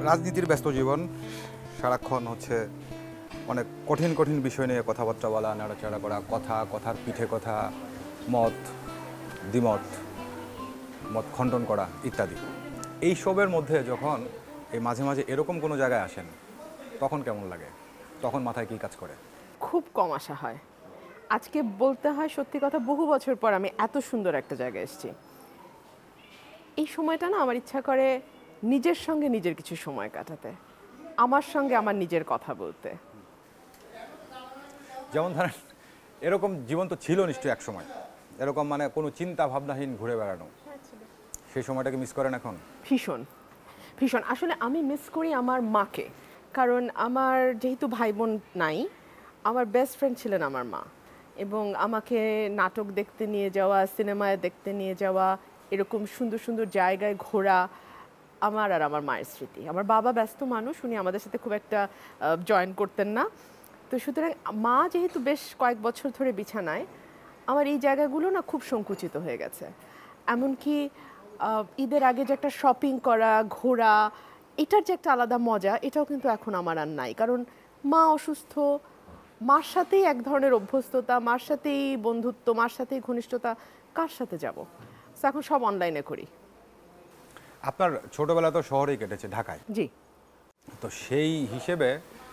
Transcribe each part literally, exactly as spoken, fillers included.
রাজনীতির ব্যস্ত জীবন, সারাক্ষণ হচ্ছে অনেক কঠিন কঠিন বিষয় নিয়ে কথাবার্তা বলা, নাড়াচাড়া করা, কথা কথার পিঠে কথা, মত দ্বিমত, মত খণ্ডন করা ইত্যাদি। এই সবের মধ্যে যখন এই মাঝে মাঝে এরকম কোনো জায়গায় আসেন তখন কেমন লাগে? তখন মাথায় কী কাজ করে? খুব কম আসা হয়। আজকে বলতে হয় সত্যি কথা, বহু বছর পর আমি এত সুন্দর একটা জায়গায় এসেছি। এই সময়টা না আমার ইচ্ছা করে নিজের সঙ্গে নিজের কিছু সময় কাটাতে, আমার সঙ্গে আমার নিজের কথা বলতে। যেমন ধরেন এরকম জীবন তো ছিল নিশ্চয়ই এক সময়, এরকম মানে কোনো চিন্তা ভাবনাহীন ঘুরে বেড়ানো, সেই সময়টাকে মিস করেন এখন? ভীষণ ভীষণ। আসলে আমি মিস করি আমার মাকে, কারণ আমার যেহেতু ভাই বোন নাই, আমার বেস্ট ফ্রেন্ড ছিলেন আমার মা, এবং আমাকে নাটক দেখতে নিয়ে যাওয়া, সিনেমায় দেখতে নিয়ে যাওয়া, এরকম সুন্দর সুন্দর জায়গায় ঘোরা আমার আর আমার মায়ের স্মৃতি। আমার বাবা ব্যস্ত মানুষ, উনি আমাদের সাথে খুব একটা জয়েন করতেন না, তো সুতরাং মা যেহেতু বেশ কয়েক বছর ধরে বিছানায়, আমার এই জায়গাগুলো না খুব সংকুচিত হয়ে গেছে। এমনকি ঈদের আগে যে একটা শপিং করা, ঘোরা, এটার যে একটা আলাদা মজা, এটাও কিন্তু এখন আমার আর নাই। কারণ মা অসুস্থ, মার সাথেই এক ধরনের অভ্যস্ততা, মার সাথেই বন্ধুত্ব, মার সাথেই ঘনিষ্ঠতা, কার সাথে যাব? তো এখন সব অনলাইনে করি। আপনার ছোটবেলা তো শহরেই কেটেছে, ঢাকায়। জি। তো সেই হিসেবে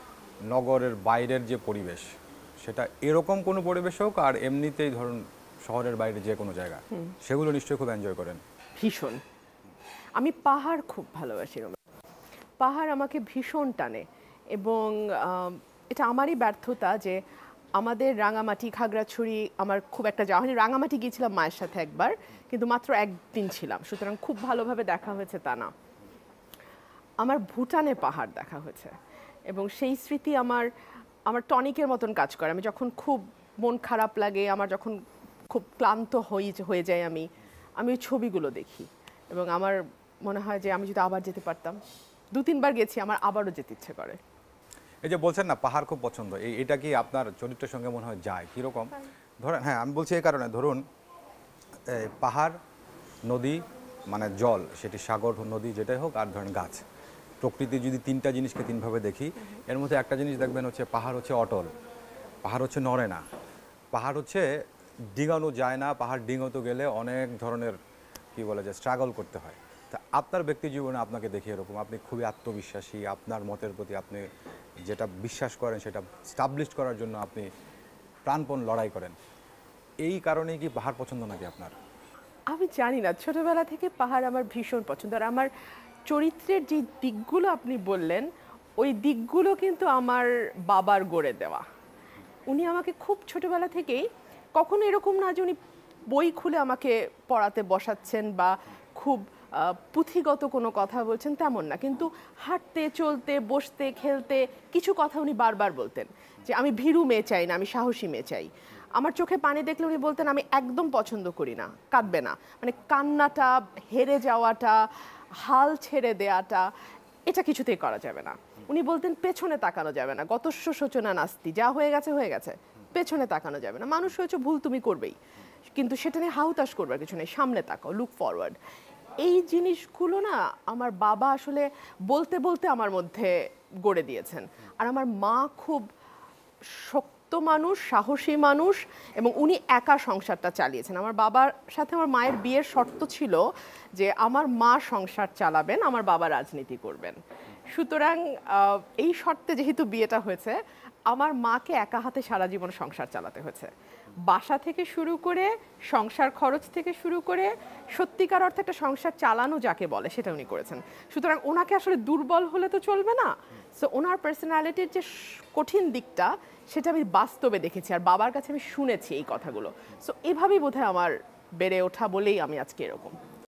নগরের বাইরের যে পরিবেশ, সেটা এরকম কোনো পরিবেশ হোক আর এমনিতেই ধরুন শহরের বাইরে যে কোনো জায়গা, সেগুলো নিশ্চয়ই খুব এনজয় করেন। ভীষণ। আমি পাহাড় খুব ভালোবাসি। পাহাড় আমাকে ভীষণ টানে, এবং এটা আমারই ব্যর্থতা যে আমাদের রাঙামাটি, খাগড়াছড়ি আমার খুব একটা যাওয়া হয়নি। রাঙামাটি গিয়েছিলাম মায়ের সাথে একবার, কিন্তু মাত্র একদিন ছিলাম, সুতরাং খুব ভালোভাবে দেখা হয়েছে তা না। আমার ভুটানে পাহাড় দেখা হয়েছে, এবং সেই স্মৃতি আমার আমার টনিকের মতন কাজ করে। আমি যখন খুব মন খারাপ লাগে, আমার যখন খুব ক্লান্ত হয়ে হয়ে যায়, আমি আমি ওই ছবিগুলো দেখি, এবং আমার মনে হয় যে আমি যদি আবার যেতে পারতাম। দু তিনবার গেছি, আমার আবারও যেতে ইচ্ছে করে। এই যে বলছেন না পাহাড় খুব পছন্দ, এই এটা কি আপনার চরিত্রের সঙ্গে মনে হয় যায়? কীরকম ধরেন? হ্যাঁ, আমি বলছি এই কারণে, ধরুন পাহাড়, নদী মানে জল, সেটি সাগর, নদী যেটাই হোক, আর ধরেন গাছ, প্রকৃতি, যদি তিনটা জিনিসকে তিনভাবে দেখি, এর মধ্যে একটা জিনিস দেখবেন হচ্ছে পাহাড় হচ্ছে অটল, পাহাড় হচ্ছে নড়ে না, পাহাড় হচ্ছে ডিঙানো যায় না, পাহাড় ডিঙোতে গেলে অনেক ধরনের কি বলে যে স্ট্রাগল করতে হয়। তা আপনার ব্যক্তি জীবনে আপনাকে দেখি এরকম, আপনি খুবই আত্মবিশ্বাসী, আপনার মতের প্রতি আপনি যেটা বিশ্বাস করেন সেটা স্টাবলিশ করার জন্য আপনি প্রাণপণ লড়াই করেন। এই কারণেই কি পাহাড় পছন্দ নাকি আপনার? আমি জানি না, ছোটবেলা থেকে পাহাড় আমার ভীষণ পছন্দ। আর আমার চরিত্রের যে দিকগুলো আপনি বললেন, ওই দিকগুলো কিন্তু আমার বাবার গড়ে দেওয়া। উনি আমাকে খুব ছোটবেলা থেকেই, কখনো এরকম না যে উনি বই খুলে আমাকে পড়াতে বসাচ্ছেন বা খুব পুঁথিগত কোনো কথা বলছেন, তেমন না, কিন্তু হাঁটতে, চলতে, বসতে, খেলতে কিছু কথা উনি বারবার বলতেন যে আমি ভীরু মেয়ে চাই না, আমি সাহসী মেয়ে চাই। আমার চোখে পানি দেখলে উনি বলতেন আমি একদম পছন্দ করি না, কাঁদবে না। মানে কান্নাটা, হেরে যাওয়াটা, হাল ছেড়ে দেওয়াটা, এটা কিছুতেই করা যাবে না। উনি বলতেন পেছনে তাকানো যাবে না, গতস্য সূচনা নাস্তি, যা হয়ে গেছে হয়ে গেছে, পেছনে তাকানো যাবে না। মানুষ হয়েছে, ভুল তুমি করবেই, কিন্তু সেটা নিয়ে হাহুতাশ করবার কিছু নেই, সামনে তাকাও, লুক ফরওয়ার্ড। এই জিনিসগুলো না আমার বাবা আসলে বলতে বলতে আমার মধ্যে গড়ে দিয়েছেন। আর আমার মা খুব শক্ত মানুষ, সাহসী মানুষ, এবং উনি একা সংসারটা চালিয়েছেন। আমার বাবার সাথে আমার মায়ের বিয়ের শর্ত ছিল যে আমার মা সংসার চালাবেন, আমার বাবা রাজনীতি করবেন। সুতরাং এই শর্তে যেহেতু বিয়েটা হয়েছে, আমার মাকে একা হাতে সারা জীবন সংসার চালাতে হয়েছে। বাসা থেকে শুরু করে, সংসার খরচ থেকে শুরু করে, সত্যিকার অর্থে একটা সংসার চালানো যাকে বলে সেটা উনি করেছেন। সুতরাং ওনাকে আসলে দুর্বল হলে তো চলবে না। সো ওনার পার্সোনালিটির যে কঠিন দিকটা, সেটা আমি বাস্তবে দেখেছি, আর বাবার কাছে আমি শুনেছি এই কথাগুলো। সো এভাবেই বোধহয় আমার বেড়ে ওঠা বলেই আমি আজকে এরকম।